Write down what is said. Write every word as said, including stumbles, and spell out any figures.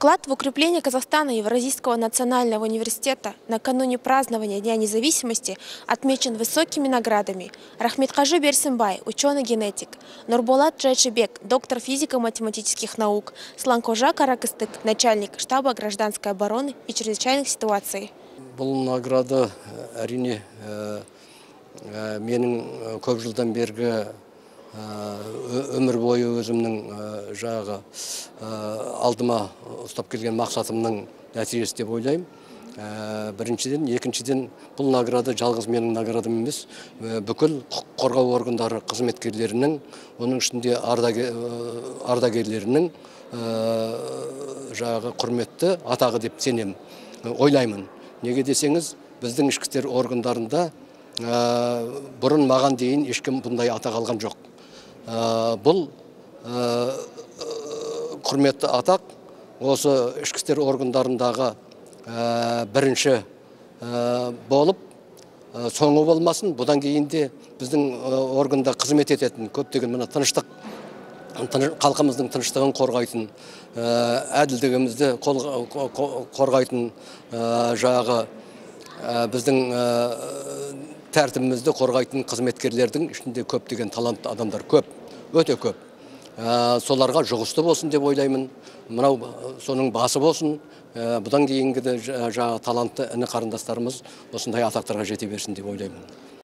Вклад в укрепление Казахстана Евразийского национального университета накануне празднования Дня независимости отмечен высокими наградами. Рахметқажы Берсенбай, ученый-генетик, Нурболат Джайшибек, доктор физико-математических наук, Сланкожа Каракыстык, начальник штаба гражданской обороны и чрезвычайных ситуаций. Бұл награда әрине менің көп жылдан бергі өмір бойы өзімнің жағы алдыма ұстап келген мақсатымның нәтижесі деп ойлаймын. Біріншіден, екіншіден бұл награда жалғыз менің наградам емес, бүкіл құқық қорғау органдары қызметкерлерінің, оның ішінде ардагерлерінің жағы құрметті атағы деп сенемін, ойлаймын. Неге десеңіз, біздің ішкі істер органдарында бұрын маған дейін ешкім бұндай атақ алған жоқ. Бұл құрметті атақ осы ішкі істер органдарындағы бірінші болып, соңы болмасын. Бұдан кейін де біздің органда қызмет ететін көптеген мына тыныштық, халқымыздың тыныштығын қорғайтын, әділдігімізді қорғайтын жағы біздің тәртібімізді қорғайтын қызметкерлердің ішінде көптеген талантты адамдар көп, өте көп. Соларға жұғысты болсын деп ойлаймын. Мынау соның басы болсын. Бұдан кейінгі де талантты іні қарындастарымыз осындай атақтарға жете берсін деп ойлаймын.